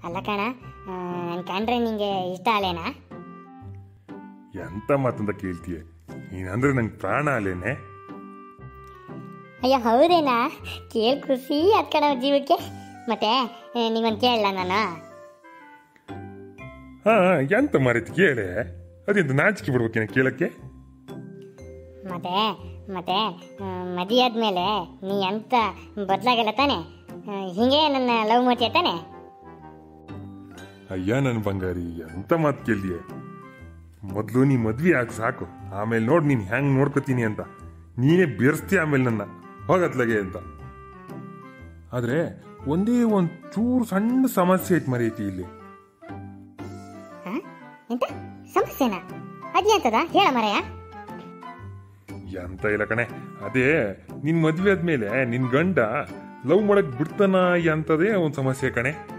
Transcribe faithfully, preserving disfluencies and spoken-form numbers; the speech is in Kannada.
ಅಲ್ಲ ಕಣ, ನಾನು ಕಂಡ್ರೆ ನಿಂಗೆ ಇಷ್ಟ ಅಲ್ಲೇನಾ? ಎಂತ ಮಾತಂತ ಕೇಳ್ತೀಯ ನೀನಂದ್ರೆ ನಂಗೆ ಪ್ರಾಣ ಅಲ್ಲೇನೆ. ಅಯ್ಯೋ ಹೌದೇನಾ? ಕೇಳಿ ಖುಷಿ ಆತ್ ಕಣ ಜೀವಕ್ಕೆ. ಮತ್ತೆ ನಿಂಗೊಂದು ಕೇಳಲ್ಲ ನಾನು? ಹಾ ಎಂತ ಮಾರೈತಿ ಕೇಳೆ, ಅದೆಂತ ನಾಚಿಕೆ ಬಿಡ್ಬೇಕೇನ ಕೇಳಕ್ಕೆ? ಮತ್ತೆ ಮತ್ತೆ ಮದುವೆ ಆದ್ಮೇಲೆ ನೀ ಎಂತ ಬದಲಾಗಲ್ಲ ತಾನೆ? ಹಿಂಗೆ ನನ್ನ ಲವ್ ಮಾಡ್ತೀಯ ತಾನೆ? ಅಯ್ಯ ನನ್ನ ಬಂಗಾರಿ, ಎಂತ ಮಾತು ಕೇಳಿಯೆ. ಮೊದಲು ನೀ ಮದ್ವೆ ಆಗಿ ಸಾಕು, ಆಮೇಲೆ ನೋಡಿ ನೀನು ಹೆಂಗೆ ನೋಡ್ಕೊತೀನಿ ಅಂತ. ನೀನೇ ಬೆರೆಸ್ತೀಯ ಆಮೇಲೆ ನನ್ನ ಹೋಗತ್ಲಗೆ ಅಂತ. ಆದ್ರೆ ಒಂದೇ ಒಂದು ಚೂರು ಸಣ್ಣ ಸಮಸ್ಯೆ ಐತಿ ಮರೈತಿ ಇಲ್ಲಿ. ಎಂತ ಸಮಸ್ಯೆನಾ? ಅದ್ಯಾಂತದ ಹೇಳ ಮರೆಯ. ಎಂತ ಇಲ್ಲ ಕಣೆ, ಅದೇ ನಿನ್ ಮದ್ವೆ ಆದ್ಮೇಲೆ ನಿನ್ ಗಂಡ ಲವ್ ಮಾಡಕ್ ಬಿಡ್ತಾನ ಅಂತದೇ ಒಂದ್ ಸಮಸ್ಯೆ ಕಣೆ.